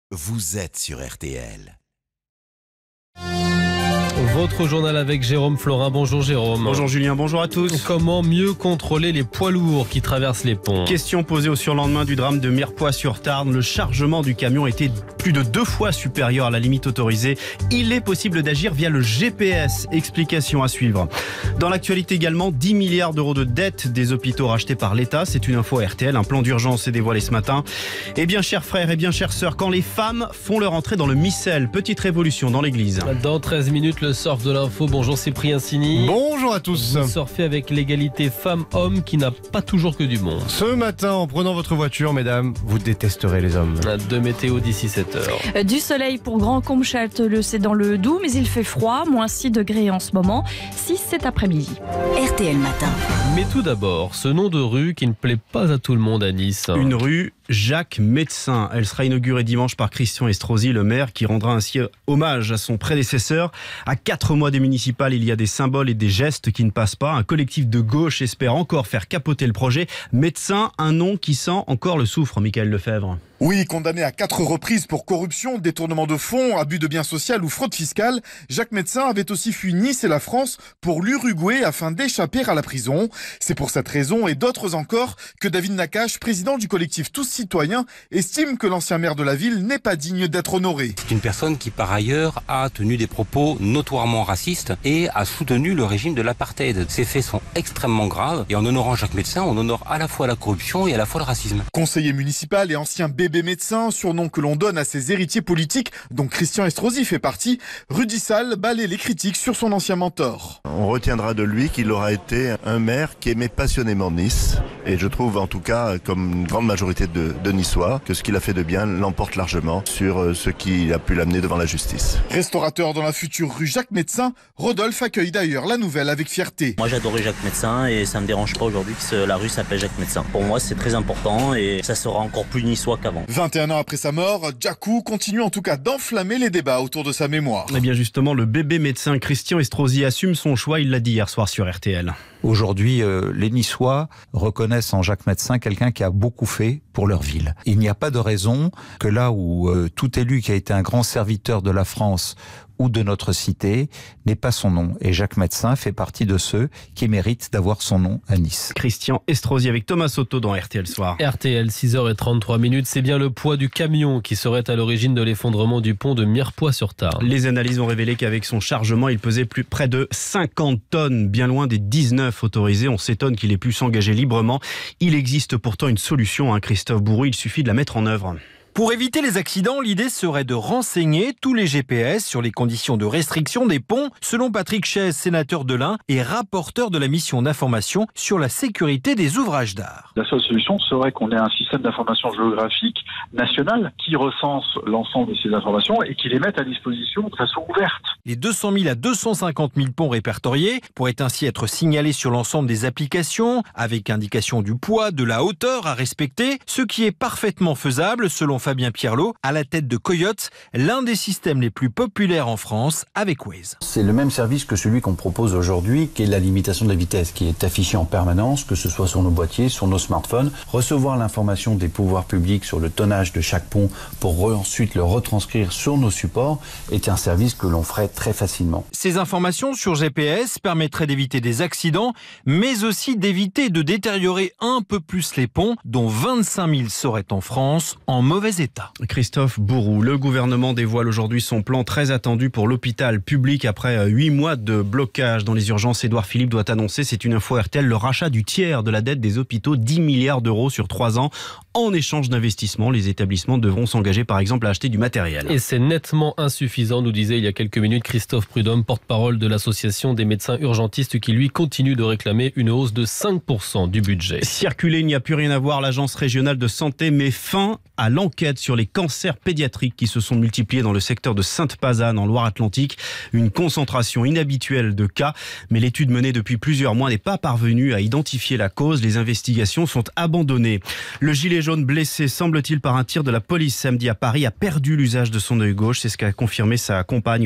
vous êtes sur RTL. Votre journal avec Jérôme Florin. Bonjour Jérôme. Bonjour Julien, bonjour à tous. Comment mieux contrôler les poids lourds qui traversent les ponts ? Question posée au surlendemain du drame de Mirepoix-sur-Tarn. Le chargement du camion était plus de 2 fois supérieur à la limite autorisée. Il est possible d'agir via le GPS. Explication à suivre. Dans l'actualité également, 10 milliards d'euros de dettes des hôpitaux rachetés par l'État. C'est une info RTL. Un plan d'urgence est dévoilé ce matin. Et bien chers frères et bien chères sœurs, quand les femmes font leur entrée dans le missel, petite révolution dans l'église. Dans 13 minutes, le surf de l'info. Bonjour Cyprien Sini. Bonjour à tous. Vous surfez avec l'égalité femmes-hommes qui n'a pas toujours que du monde. Ce matin, en prenant votre voiture, mesdames, vous détesterez les hommes. De météo d'ici 7h. Du soleil pour Grand-Combe-Châtelleux, c'est dans le Doubs, mais il fait froid, moins 6 degrés en ce moment, 6 cet après-midi. RTL Matin. Mais tout d'abord, ce nom de rue qui ne plaît pas à tout le monde à Nice. Une rue Jacques Médecin. Elle sera inaugurée dimanche par Christian Estrosi, le maire, qui rendra ainsi hommage à son prédécesseur. À 4 mois des municipales, il y a des symboles et des gestes qui ne passent pas. Un collectif de gauche espère encore faire capoter le projet. Médecin, un nom qui sent encore le soufre, Michael Lefebvre. Oui, condamné à 4 reprises pour corruption, détournement de fonds, abus de biens sociaux ou fraude fiscale, Jacques Médecin avait aussi fui Nice et la France pour l'Uruguay afin d'échapper à la prison. C'est pour cette raison et d'autres encore que David Nakache, président du collectif Tous Citoyens, estime que l'ancien maire de la ville n'est pas digne d'être honoré. C'est une personne qui par ailleurs a tenu des propos notoirement racistes et a soutenu le régime de l'apartheid. Ces faits sont extrêmement graves et en honorant Jacques Médecin, on honore à la fois la corruption et à la fois le racisme. Conseiller municipal et ancien bébé médecin, surnom que l'on donne à ses héritiers politiques, dont Christian Estrosi fait partie, Rudy Sall balaie les critiques sur son ancien mentor. On retiendra de lui qu'il aura été un maire qui aimait passionnément Nice. Et je trouve en tout cas, comme une grande majorité de Niçois, que ce qu'il a fait de bien l'emporte largement sur ce qui a pu l'amener devant la justice. Restaurateur dans la future rue Jacques Médecin, Rodolphe accueille d'ailleurs la nouvelle avec fierté. Moi j'adorais Jacques Médecin et ça me dérange pas aujourd'hui que la rue s'appelle Jacques Médecin. Pour moi c'est très important et ça sera encore plus niçois qu'avant. 21 ans après sa mort, Jacou continue en tout cas d'enflammer les débats autour de sa mémoire. Eh bien justement, le bébé médecin Christian Estrosi assume son choix, il l'a dit hier soir sur RTL. Aujourd'hui, les Niçois reconnaissent en Jacques Médecin quelqu'un qui a beaucoup fait pour leur ville. Il n'y a pas de raison que là où tout élu qui a été un grand serviteur de la France ou de notre cité n'ait pas son nom. Et Jacques Médecin fait partie de ceux qui méritent d'avoir son nom à Nice. Christian Estrosi avec Thomas Soto dans RTL Soir. RTL, 6h33. C'est bien le poids du camion qui serait à l'origine de l'effondrement du pont de Mirepoix-sur-Tarn. Les analyses ont révélé qu'avec son chargement, il pesait près de 50 tonnes, bien loin des 19 autorisées. On s'étonne qu'il ait pu s'engager librement. Il existe pourtant une solution, Christophe Bourou, il suffit de la mettre en œuvre. Pour éviter les accidents, l'idée serait de renseigner tous les GPS sur les conditions de restriction des ponts, selon Patrick Chaise, sénateur de l'Ain et rapporteur de la mission d'information sur la sécurité des ouvrages d'art. La seule solution serait qu'on ait un système d'information géographique national qui recense l'ensemble de ces informations et qui les mette à disposition de façon ouverte. Les 200 000 à 250 000 ponts répertoriés pourraient ainsi être signalés sur l'ensemble des applications, avec indication du poids, de la hauteur à respecter, ce qui est parfaitement faisable selon Fabien Pierlot, à la tête de Coyote, l'un des systèmes les plus populaires en France avec Waze. C'est le même service que celui qu'on propose aujourd'hui, qui est la limitation de la vitesse, qui est affichée en permanence, que ce soit sur nos boîtiers, sur nos smartphones. Recevoir l'information des pouvoirs publics sur le tonnage de chaque pont pour ensuite le retranscrire sur nos supports est un service que l'on ferait très facilement. Ces informations sur GPS permettraient d'éviter des accidents, mais aussi d'éviter de détériorer un peu plus les ponts, dont 25 000 seraient en France en mauvais état. Christophe Bourou, le gouvernement dévoile aujourd'hui son plan très attendu pour l'hôpital public après 8 mois de blocage dans les urgences. Édouard Philippe doit annoncer, c'est une info RTL, le rachat du tiers de la dette des hôpitaux, 10 milliards d'euros sur 3 ans. En échange d'investissements, les établissements devront s'engager par exemple à acheter du matériel. Et c'est nettement insuffisant, nous disait il y a quelques minutes Christophe Prudhomme, porte-parole de l'association des médecins urgentistes qui lui continue de réclamer une hausse de 5% du budget. Circuler, il n'y a plus rien à voir. L'agence régionale de santé met fin à l'enquête sur les cancers pédiatriques qui se sont multipliés dans le secteur de Sainte-Pazanne en Loire-Atlantique. Une concentration inhabituelle de cas, mais l'étude menée depuis plusieurs mois n'est pas parvenue à identifier la cause. Les investigations sont abandonnées. Le gilet jaune blessé, semble-t-il, par un tir de la police samedi à Paris, a perdu l'usage de son œil gauche. C'est ce qu'a confirmé sa compagne hier soir.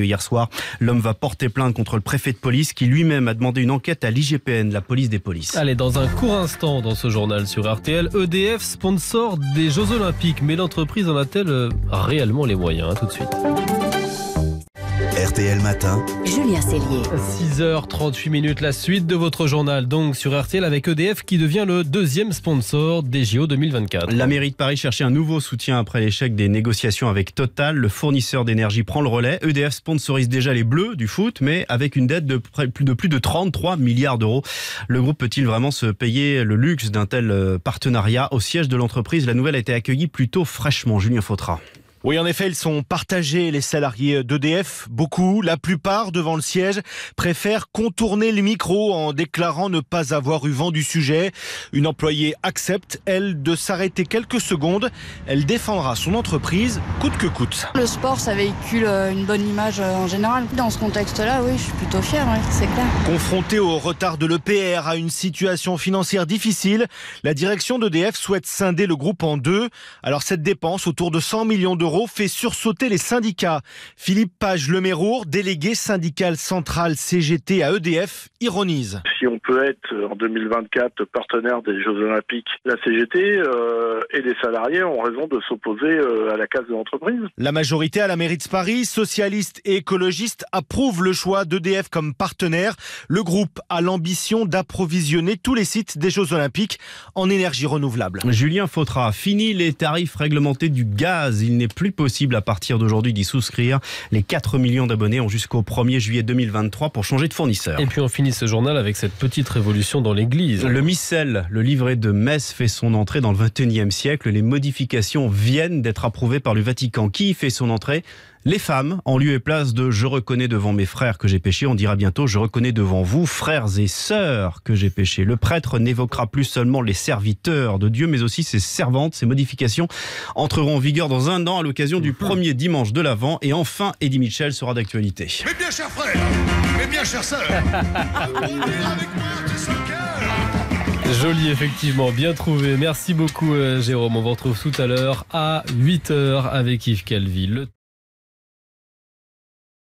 soir. L'homme va porter plainte contre le préfet de police qui lui-même a demandé une enquête à l'IGPN, la police des polices. Allez, dans un court instant dans ce journal sur RTL, EDF sponsor des Jeux Olympiques. Mais l'entreprise en a-t-elle réellement les moyens? Tout de suite. RTL Matin. Julien Cellier. 6h38, la suite de votre journal donc sur RTL avec EDF qui devient le deuxième sponsor des JO 2024. La mairie de Paris cherchait un nouveau soutien après l'échec des négociations avec Total. Le fournisseur d'énergie prend le relais. EDF sponsorise déjà les Bleus du foot, mais avec une dette de plus de 33 milliards d'euros. Le groupe peut-il vraiment se payer le luxe d'un tel partenariat? Au siège de l'entreprise, la nouvelle a été accueillie plutôt fraîchement. Julien Fautra. Oui, en effet, ils sont partagés, les salariés d'EDF. Beaucoup, la plupart, devant le siège, préfèrent contourner le micro en déclarant ne pas avoir eu vent du sujet. Une employée accepte, elle, de s'arrêter quelques secondes. Elle défendra son entreprise coûte que coûte. Le sport, ça véhicule une bonne image en général. Dans ce contexte-là, oui, je suis plutôt fière, oui, c'est clair. Confrontée au retard de l'EPR, à une situation financière difficile, la direction d'EDF souhaite scinder le groupe en deux. Alors cette dépense, autour de 100 millions d'euros, fait sursauter les syndicats. Philippe Page-Lemérour, délégué syndical central CGT à EDF, ironise. Si on peut être en 2024 partenaire des Jeux Olympiques, la CGT et les salariés ont raison de s'opposer à la case de l'entreprise. La majorité à la mairie de Paris, socialistes et écologistes, approuve le choix d'EDF comme partenaire. Le groupe a l'ambition d'approvisionner tous les sites des Jeux Olympiques en énergie renouvelable. Julien Fautra, fini les tarifs réglementés du gaz. Il n'est plus possible à partir d'aujourd'hui d'y souscrire. Les 4 millions d'abonnés ont jusqu'au 1er juillet 2023 pour changer de fournisseur. Et puis on finit ce journal avec cette petite révolution dans l'église. Le missel, le livret de messe, fait son entrée dans le 21e siècle. Les modifications viennent d'être approuvées par le Vatican. Qui y fait son entrée? Les femmes, en lieu et place de « Je reconnais devant mes frères que j'ai péché », on dira bientôt « Je reconnais devant vous, frères et sœurs, que j'ai péché ». Le prêtre n'évoquera plus seulement les serviteurs de Dieu, mais aussi ses servantes. Ces modifications entreront en vigueur dans un an à l'occasion du premier dimanche de l'Avent. Et enfin, Eddie Mitchell sera d'actualité. Mes bien chers frères, mes bien chères sœurs, avec moi de ce cœur. Joli, effectivement, bien trouvé. Merci beaucoup, Jérôme. On vous retrouve tout à l'heure à 8h avec Yves Calvi.